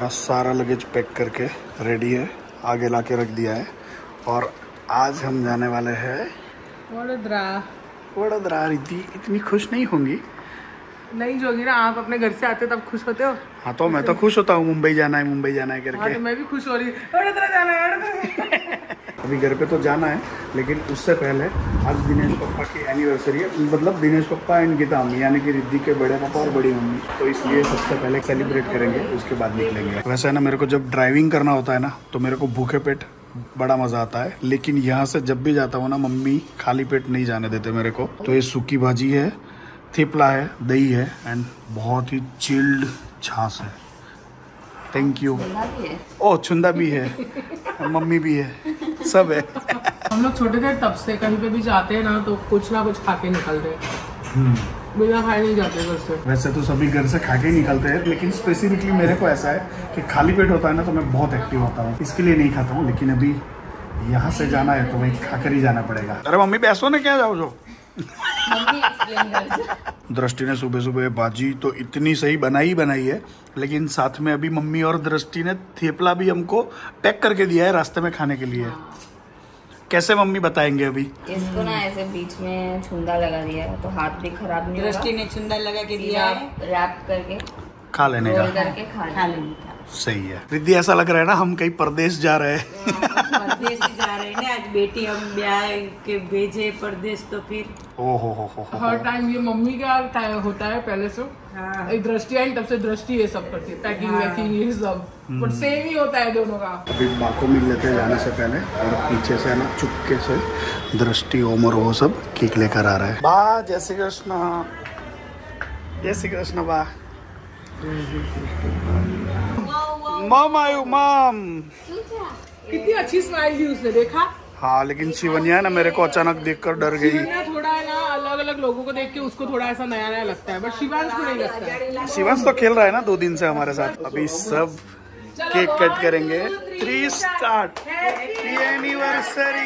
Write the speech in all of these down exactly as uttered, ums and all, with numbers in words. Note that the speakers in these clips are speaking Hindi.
हमारा सारा लगेज पैक करके रेडी है, आगे ला के रख दिया है। और आज हम जाने वाले हैं वडोदरा। वडोदरा। रिद्धि इतनी खुश नहीं होंगी। नहीं जोगी ना, आप अपने घर से आते तब खुश होते हो। हाँ तो मैं तो खुश होता हूँ, मुंबई जाना है मुंबई जाना है करके। हाँ तो मैं भी खुश हो रही हूँ, वडोदरा जाना है वडोदरा। अभी घर पे तो जाना है, लेकिन उससे पहले आज दिनेश पप्पा की एनिवर्सरी है, मतलब दिनेश पप्पा एंड गीता अम्मी यानी कि रिद्धि के बड़े पापा और बड़ी मम्मी, तो इसलिए सबसे पहले सेलिब्रेट करेंगे, उसके बाद निकलेंगे। वैसे है ना, मेरे को जब ड्राइविंग करना होता है ना तो मेरे को भूखे पेट बड़ा मज़ा आता है, लेकिन यहाँ से जब भी जाता हूँ ना मम्मी खाली पेट नहीं जाने देते मेरे को। तो ये सूखी भाजी है, थेपला है, दही है एंड बहुत ही चिल्ड छाछ है। Thank you. ओह छुंदा भी है, मम्मी भी है, सब है। हम लोग छोटे थे तब से कहीं पे भी जाते हैं ना तो कुछ ना कुछ खा के निकलते हैं, बिना खाए नहीं जाते घर से। वैसे तो सभी घर से खा के निकलते हैं, लेकिन स्पेसिफिकली मेरे को ऐसा है कि खाली पेट होता है ना तो मैं बहुत एक्टिव होता हूँ, इसके लिए नहीं खाता हूँ। लेकिन अभी यहाँ से जाना है तो वही खाकर ही जाना पड़ेगा। अरे मम्मी पैसों ने क्या जाओ जो दृष्टि ने सुबह सुबह भाजी तो इतनी सही बनाई बनाई है, लेकिन साथ में अभी मम्मी और दृष्टि ने थेपला भी हमको पैक करके दिया है रास्ते में खाने के लिए। कैसे मम्मी बताएंगे अभी? इसको ना ऐसे बीच में छुंदा लगा दिया है तो हाथ भी खराब नहीं होगा। दृष्टि ने छुंदा लगा के दिया है, रैप करके खा लेने का, करके खा लेने का। सही है। रिद्धि ऐसा लग रहा है ना हम कहीं परदेश जा रहे हैं। परदेश जा रहे हैं ना, आज बेटी हम ब्याह के भेजे परदेश तो फिर ओ हो हो हो हर टाइम ये मम्मी का होता है पहले से। हाँ। एक दृष्टि आई तब से दृष्टि ये सब करती है, पैकिंग वैकिंग ये सब, पर सेम ही होता है दोनों का। अभी माँ को मिल लेते हैं जाने से पहले, और पीछे से ना चुपके से दृष्टि ओम और वो सब केक लेकर आ रहा है। बा जय श्री कृष्ण, जय श्री कृष्ण। बा मम आयु मम। कितनी अच्छी स्माइल दी उसने, देखा? हाँ लेकिन शिवन्या है ना मेरे को अचानक देखकर डर गई। शिवन्या थोड़ा है ना अलग अलग लोगों को देख के उसको थोड़ा ऐसा नया नया लगता है, बट शिवांश को नहीं लगता है। शिवांश तो खेल रहा है ना दो दिन से हमारे साथ। अभी सब केक कट करेंगे। Three start happy anniversary.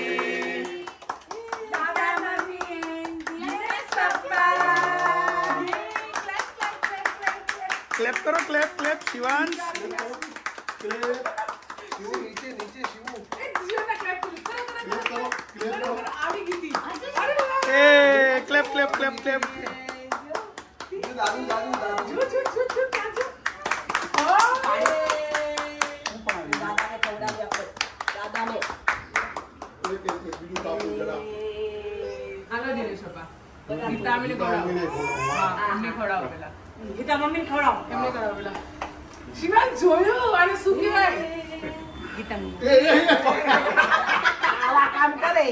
Clap करो, clap clap Shivansh. Clap clap clap clap. Geeta mummy खवડાવો, એમને ખવડાવો. શિવાન જોયું અને શું કહેવાય? ગીતા આવા કામ કરે.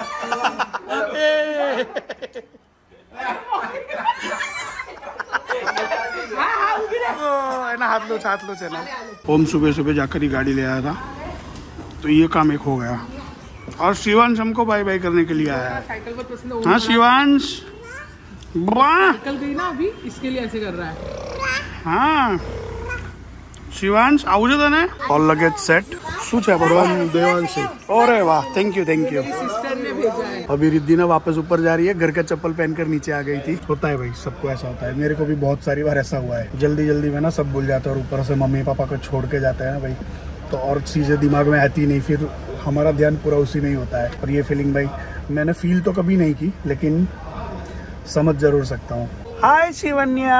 ना हाथ लो हाथ लो चला। ओम सुबह सुबह जाकर ही गाड़ी ले आया था, तो ये काम एक हो गया। और शिवांश हमको बाय बाय करने के लिए आया है। साइकिल पर पसंद। हाँ शिवांश साइकिल गई ना अभी, इसके लिए ऐसे कर रहा है। हाँ शिवांश आउ जो तने ऑल लगेज सेट શું છે ભગવાન દેવાંશી। अरे वाह thank you thank you. Sister ने भेजा है। अभी रिद्धि ना वापस ऊपर जा रही है, घर का चप्पल पहनकर नीचे आ गई थी। होता है भाई, सबको ऐसा होता है, मेरे को भी बहुत सारी बार ऐसा हुआ है। जल्दी जल्दी में ना सब भूल जाते हैं और ऊपर से मम्मी पापा को छोड़ के जाते हैं ना भाई, तो और चीजें दिमाग में आती नहीं, फिर हमारा ध्यान पूरा उसी में ही होता है। और ये फीलिंग भाई मैंने फील तो कभी नहीं की, लेकिन समझ जरूर सकता हूँ। Hi Shivanya,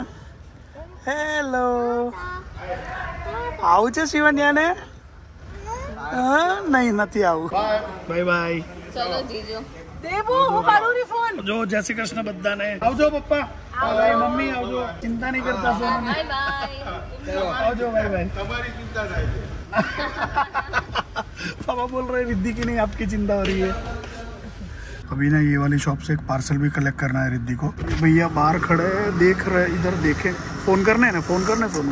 hello. आऊ छे शिवन्या ने? नहीं નથી આવું। Bye bye. ચલો જીજો દેવો હું કરું રી ફોન। જો જય શ્રી કૃષ્ણ બધાને। આવજો પપ્પા, બાય મમ્મી, આવજો, ચિંતા नहीं करता सोना। બાય બાય આવજો, બાય બાय। તમારી चिंता થાય। पापा बोल रहे रिद्धि की नहीं आपकी चिंता हो रही है। अभी ना ये वाली शॉप से एक पार्सल भी कलेक्ट करना है रिद्धि को। भैया बाहर खड़े हैं, देख रहे, इधर देखे, फोन करने ना, फोन करने फोन।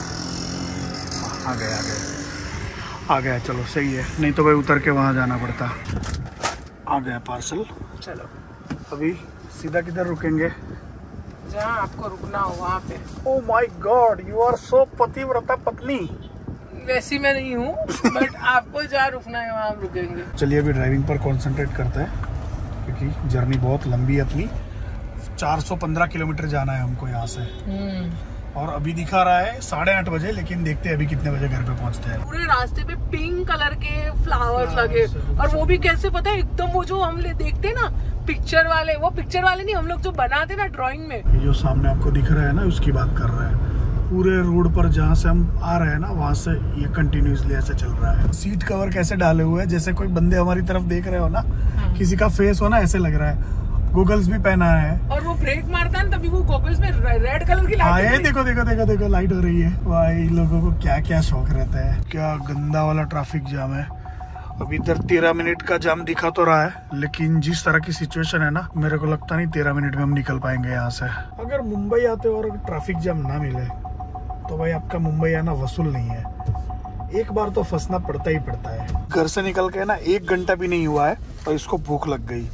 आ गए आ गए आ गया, चलो सही है, नहीं तो भाई उतर के वहाँ जाना पड़ता। आ गया पार्सल। चलो अभी सीधा किधर रुकेंगे? जहाँ आपको रुकना हो वहाँ पे। Oh my god, you are so पतिव्रता पत्नी। वैसी मैं नहीं हूँ, बट आपको जहाँ रुकना है वहाँ हम रुकेंगे। चलिए अभी ड्राइविंग पर कंसंट्रेट करते हैं, क्योंकि जर्नी बहुत लंबी है अपनी। चार सौ पंद्रह किलोमीटर जाना है हमको यहाँ से, और अभी दिखा रहा है साढ़े आठ बजे, लेकिन देखते हैं अभी कितने बजे घर पे पहुंचते हैं। पूरे रास्ते पे पिंक कलर के फ्लावर्स लगे, और वो भी कैसे पता है, एकदम वो जो हम देखते ना पिक्चर वाले, वो पिक्चर वाले नहीं, हम लोग जो बनाते ना ड्राइंग में। ये जो सामने आपको दिख रहा है ना, उसकी बात कर रहा है। पूरे रोड पर जहाँ से हम आ रहे हैं ना, वहाँ से ये कंटिन्यूसली ऐसे चल रहा है। सीट कवर कैसे डाले हुए हैं, जैसे कोई बंदे हमारी तरफ देख रहे हो ना, किसी का फेस हो ना, ऐसे लग रहा है। गॉगल्स भी पहना है, और वो ब्रेक मारता है तभी वो गॉगल्स में रेड कलर की लाइट है। देखो देखो देखो देखो लाइट हो रही है। भाई लोगों को क्या क्या शौक रहता है। क्या गंदा वाला ट्रैफिक जाम है। अभी इधर तेरह मिनट का जाम दिखा तो रहा है, लेकिन जिस तरह की सिचुएशन है ना, मेरे को लगता नहीं तेरह मिनट में हम निकल पाएंगे यहाँ से। अगर मुंबई आते और ट्रैफिक जाम ना मिले तो भाई आपका मुंबई आना वसूल नहीं है। एक बार तो फंसना पड़ता ही पड़ता है। घर से निकल के ना एक घंटा भी नहीं हुआ है और इसको भूख लग गई।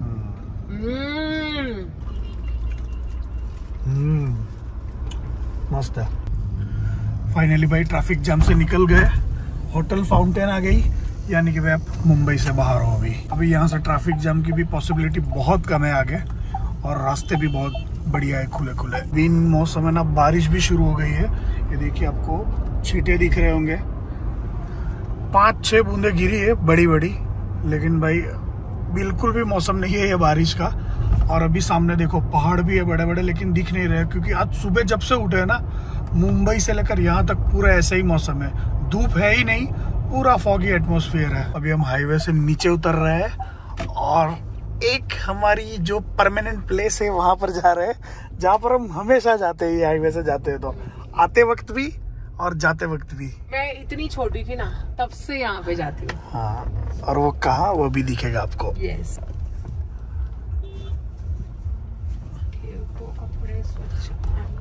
हम्म मस्त है। फाइनली भाई ट्रैफिक जाम से निकल गए, होटल फाउंटेन आ गई, यानी कि भाई आप मुंबई से बाहर हो। अभी अभी यहाँ से ट्रैफिक जाम की भी पॉसिबिलिटी बहुत कम है आगे, और रास्ते भी बहुत बढ़िया है, खुले खुले। दिन मौसम है ना, बारिश भी शुरू हो गई है। ये देखिए आपको छींटे दिख रहे होंगे, पांच छह बूंदे गिरी है बड़ी बड़ी, लेकिन भाई बिल्कुल भी मौसम नहीं है ये बारिश का। और अभी सामने देखो पहाड़ भी है बड़े बड़े, लेकिन दिख नहीं रहे, क्योंकि आज सुबह जब से उठे ना, मुंबई से लेकर यहाँ तक पूरा ऐसा ही मौसम है। धूप है ही नहीं, पूरा फॉगी एटमॉस्फेयर है। अभी हम हाईवे से नीचे उतर रहे हैं और एक हमारी जो परमानेंट प्लेस है वहां पर जा रहे हैं, जहाँ पर हम हमेशा जाते हैं। ये हाईवे से जाते हैं तो आते वक्त भी और जाते वक्त भी। मैं इतनी छोटी थी ना, तब से यहाँ पे जाती हूँ। हाँ, और वो कहाँ, वो भी दिखेगा आपको। यस। कपड़े स्वच्छ,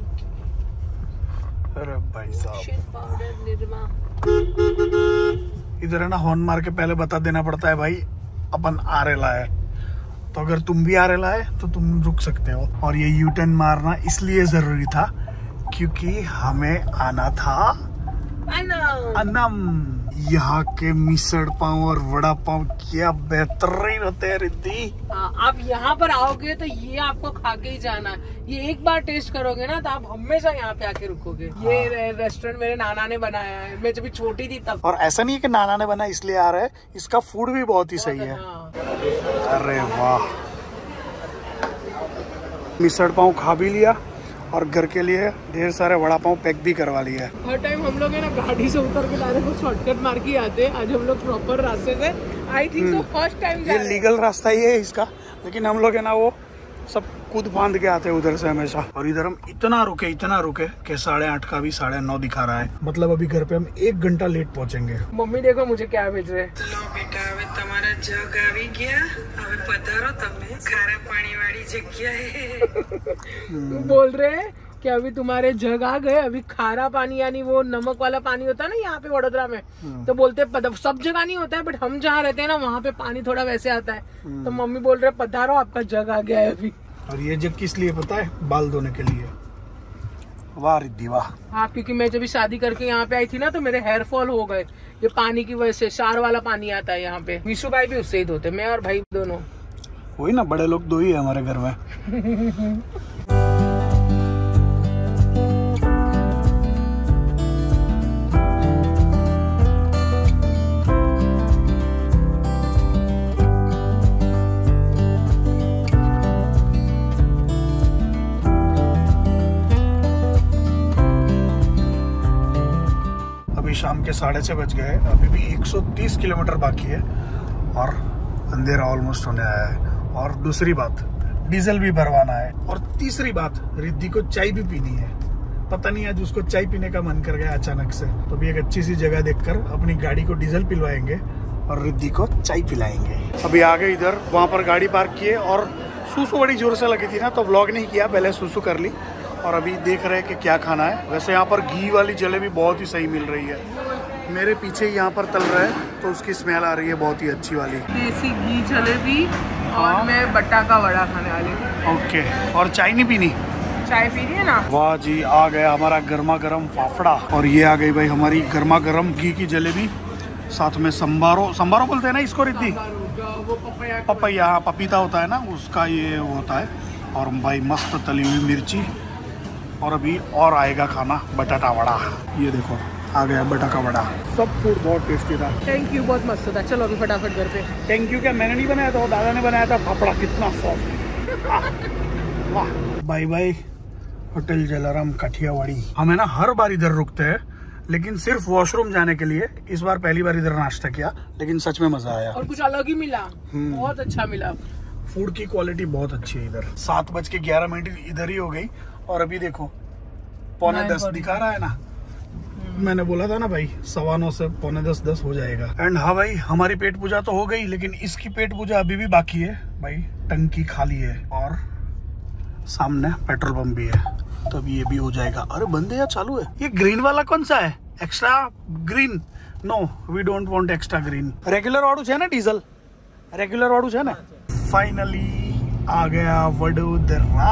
अरे भाई साहब, पाउडर, निरमा। इधर है ना, हॉर्न मार के पहले बता देना पड़ता है भाई अपन आ रहे लाए। तो अगर तुम भी आ रहे लाए तो तुम रुक सकते हो। और ये यू टर्न मारना इसलिए जरूरी था क्योंकि हमें आना था अन्नम। यहाँ के मिसळ पाव और वड़ा पाव क्या बेहतरीन होते हैं रिद्धि। आप यहाँ पर आओगे तो ये आपको खा के ही जाना। ये एक बार टेस्ट करोगे ना तो आप हमेशा यहाँ पे आके रुकोगे। हाँ। ये रेस्टोरेंट मेरे नाना ने बनाया है, मैं जब छोटी थी तब। और ऐसा नहीं है कि नाना ने बनाया इसलिए आ रहा है, इसका फूड भी बहुत ही सही है। हाँ। अरे वाह, मिसळ पाव खा भी लिया और घर के लिए ढेर सारे वड़ा पाव पैक भी करवा लिया है। हर टाइम हम लोग है ना गाड़ी से उतर के डायरेक्ट वो शॉर्टकट मार के आते हैं। आज हम लोग प्रॉपर रास्ते से, I think so first time ये लीगल रास्ता ही है इसका, लेकिन हम लोग है ना वो सब कूद बांध के आते हैं उधर से हमेशा। और इधर हम इतना रुके इतना रुके कि साढ़े आठ का भी साढ़े नौ दिखा रहा है। मतलब अभी घर पे हम एक घंटा लेट पहुंचेंगे। मम्मी देखो मुझे क्या भेज रहे हैं। चलो बेटा, હવે તમારા જગ આવી ગયા, હવે પધારો તમે ખારા પાણી वाली जगह है। बोल रहे हैं कि अभी तुम्हारे जग आ गए, अभी खारा पानी यानी वो नमक वाला पानी होता है ना यहाँ पे वडोदरा में, तो बोलते हैं सब जगह नहीं होता है, बट हम जहाँ रहते हैं ना वहाँ पे पानी थोड़ा वैसे आता है। तो मम्मी बोल रहे पधारो, आपका जग आ गया है अभी। और ये जग किस लिए पता है? बाल धोने के लिए। वाह रिद्धि वाह। हाँ, क्योंकि मैं जब शादी करके यहाँ पे आई थी ना तो मेरे हेयर फॉल हो गए ये पानी की वजह से। शार वाला पानी आता है यहाँ पे। विशु भाई भी उससे ही धोते, मैं और भाई दोनों। वही ना, बड़े लोग दो ही है हमारे घर में। शाम के साढ़े छह बज गए, अभी भी एक सौ तीस किलोमीटर बाकी है और अंधेरा ऑलमोस्ट होने आया है। और दूसरी बात, डीजल भी भरवाना है। और तीसरी बात, रिद्धि को चाय भी पीनी है। पता नहीं आज उसको चाय पीने का मन कर गया अचानक से, तो भी एक अच्छी सी जगह देखकर अपनी गाड़ी को डीजल पिलवाएंगे और रिद्धि को चाय पिलाएंगे। अभी आ गए इधर, वहां पर गाड़ी पार्क किए और सूसू बड़ी जोर से लगी थी ना, तो व्लॉग नहीं किया, पहले सूसू कर ली। और अभी देख रहे हैं कि क्या खाना है। वैसे यहाँ पर घी वाली जलेबी बहुत ही सही मिल रही है। मेरे पीछे यहाँ पर तल रहा है तो उसकी स्मेल आ रही है बहुत ही अच्छी वाली। देसी घी जलेबी और मैं बट्टा का वड़ा खाने वाली हूँ। ओके, और चाय नहीं पीनी? चाय पी रही है ना। वाह जी, आ गया हमारा गर्मा गर्म फाफड़ा। और ये आ गई भाई हमारी गर्मा गर्म घी की जलेबी, साथ में संबारो। संबारो बोलते हैं ना इसको रिद्धि? पपैया, हाँ पपीता होता है ना उसका ये होता है। और भाई मस्त तली हुई मिर्ची, और अभी और आएगा खाना बटाटा वड़ा। ये देखो आ गया बटाटा वड़ा। सब फूड बहुत टेस्टी था। थैंक यू, बहुत मस्त था। चलो अभी फटाफट घर पे। थैंक यू क्या मैंने नहीं बनाया था, वो दादा ने बनाया था। फाफड़ा कितना सॉफ्ट, वाह। Bye bye hotel Jalaram Kathiawadi. हम है ना हर बार इधर रुकते हैं, लेकिन सिर्फ वॉशरूम जाने के लिए। इस बार पहली बार इधर नाश्ता किया, लेकिन सच में मजा आया और कुछ अलग ही मिला, बहुत अच्छा मिला। फूड की क्वालिटी बहुत अच्छी है इधर। सात बज के ग्यारह मिनट इधर ही हो गई और अभी देखो पौने दस दिखा रहा है ना। मैंने बोला था ना भाई सवा नौ से पौने दस दस हो जाएगा। एंड हाँ भाई हमारी पेट पूजा तो हो गई, लेकिन इसकी पेट पूजा अभी भी बाकी है भाई। टंकी खाली है और सामने पेट्रोल पंप भी है, तो अभी ये भी हो जाएगा। अरे बंद है या चालू है? ये ग्रीन वाला कौन सा है? Extra green? No we don't want extra green. Regular वाड़ू है ना डीजल? रेगुलर वाड़ू है ना? फाइनली आ गया Vadodara.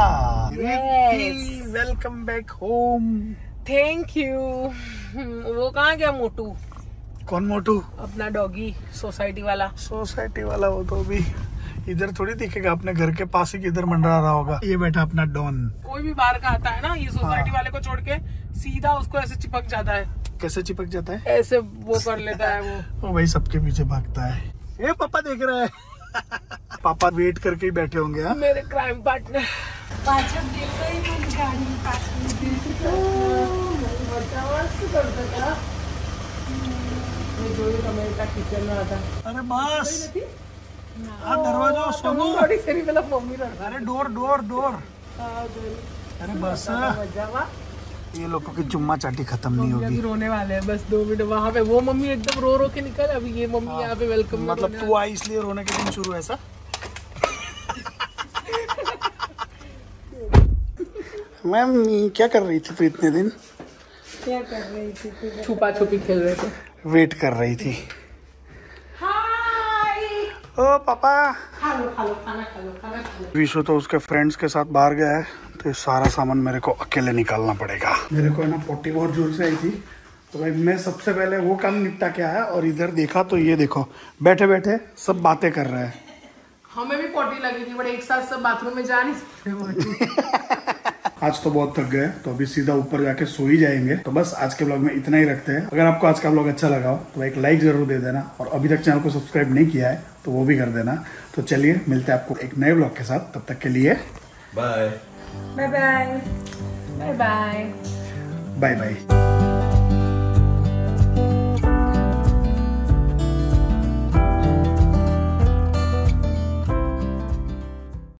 Welcome back home. Thank you. वो कहाँ गया मोटू? कौन मोटू? अपना डॉगी, सोसाइटी वाला। सोसाइटी वाला वो तो अभी इधर थोड़ी दिखेगा, अपने घर के पास ही किधर मंडरा रहा होगा। ये बैठा अपना डॉन। कोई भी बाहर का आता है ना, ये सोसाइटी वाले को छोड़ के सीधा उसको ऐसे चिपक जाता है। कैसे चिपक जाता है? ऐसे वो कर लेता है वो। वो भाई सबके पीछे भागता है। ये पापा देख रहा है। पापा वेट करके ही बैठे होंगे। हाँ मेरे क्राइम पार्टनर। किचन में आता। अरे बस हाँ दरवाजा सोनू। मम्मी। अरे डोर डोर डोर। अरे बस ये लोगों की चुम्मा चाटी खत्म नहीं होगी। अभी रोने वाले हैं, बस दो मिनट। वहाँ पे वो मम्मी एकदम रो रो के निकल, अभी ये मम्मी यहाँ पे वेलकम। मतलब तू आई इसलिए रोने के दिन शुरू ऐसा? मैम क्या कर रही थी तू इतने दिन? क्या कर रही थी? छुपा छुपी खेल रहे थे। वेट कर रही थी। ओ पापा खा लो खा लो खाना खा लो खाना खा लो। विशु तो उसके फ्रेंड्स के साथ बाहर गया है, तो सारा सामान मेरे को अकेले निकालना पड़ेगा। मेरे को है ना पोटी बहुत जोर से आई थी, तो भाई मैं सबसे पहले वो काम निपटा के आया और इधर देखा तो ये देखो बैठे बैठे सब बातें कर रहे हैं। हमें भी पोटी लगी थी, बट एक साथ सब बाथरूम में जा नहीं सकते। आज तो बहुत थक गए, तो अभी सीधा ऊपर जाके सो ही जाएंगे। तो बस आज के ब्लॉग में इतना ही रखते हैं। अगर आपको आज का ब्लॉग अच्छा लगा हो तो एक लाइक जरूर दे देना, और अभी तक चैनल को सब्सक्राइब नहीं किया है तो वो भी कर देना। तो चलिए मिलते हैं आपको एक नए ब्लॉग के साथ, तब तक के लिए bye bye bye bye bye bye bye.